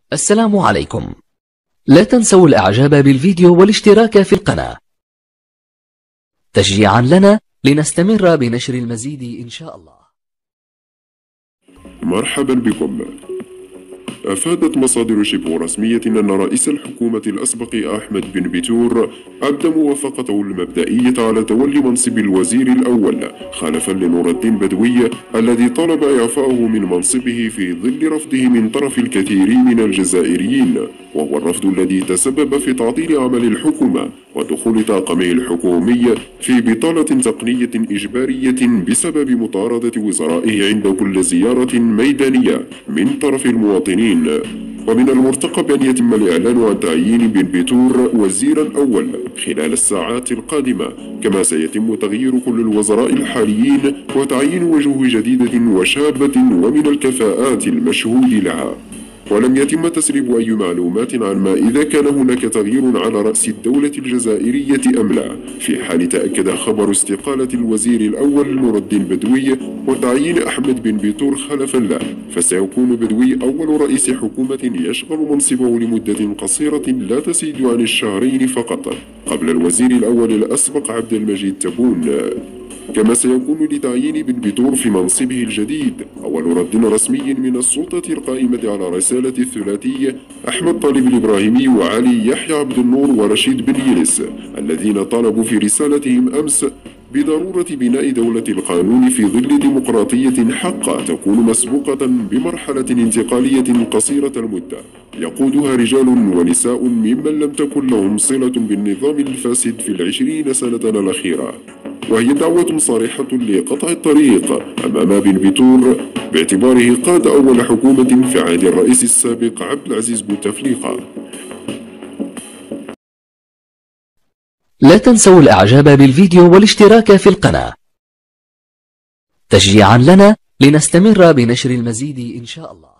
السلام عليكم. لا تنسوا الإعجاب بالفيديو والاشتراك في القناة تشجيعا لنا لنستمر بنشر المزيد إن شاء الله. مرحبا بكم. أفادت مصادر شبه رسمية أن رئيس الحكومة الأسبق أحمد بن بيتور أبدى موافقته المبدئية على تولي منصب الوزير الأول خلفا لنور الدين بدوي الذي طلب إعفاؤه من منصبه في ظل رفضه من طرف الكثير من الجزائريين، وهو الرفض الذي تسبب في تعطيل عمل الحكومة ودخول طاقمه الحكومي في بطالة تقنية إجبارية بسبب مطاردة وزرائه عند كل زيارة ميدانية من طرف المواطنين. ومن المرتقب أن يتم الإعلان عن تعيين بن بيتور وزيرا أول خلال الساعات القادمة، كما سيتم تغيير كل الوزراء الحاليين وتعيين وجوه جديدة وشابة ومن الكفاءات المشهود لها. ولم يتم تسريب أي معلومات عن ما إذا كان هناك تغيير على رأس الدولة الجزائرية أم لا، في حال تأكد خبر استقالة الوزير الأول نور الدين بدوي وتعيين أحمد بن بيتور خلفا له، فسيكون بدوي أول رئيس حكومة يشغل منصبه لمدة قصيرة لا تزيد عن الشهرين فقط قبل الوزير الأول الأسبق عبد المجيد تبون. كما سيكون لتعيين بن بيتور في منصبه الجديد أول رد رسمي من السلطة القائمة على رسالة الثلاثي أحمد طالب الإبراهيمي وعلي يحيى عبد النور ورشيد بن يلس، الذين طالبوا في رسالتهم أمس بضرورة بناء دولة القانون في ظل ديمقراطية حقة تكون مسبوقة بمرحلة انتقالية قصيرة المدة يقودها رجال ونساء ممن لم تكن لهم صلة بالنظام الفاسد في ال20 سنة الأخيرة، وهي دعوة صريحة لقطع الطريق أمام بن بيتور باعتباره قاد أول حكومة في عهد الرئيس السابق عبد العزيز بوتفليقة. لا تنسوا الإعجاب بالفيديو والاشتراك في القناة تشجيعا لنا لنستمر بنشر المزيد إن شاء الله.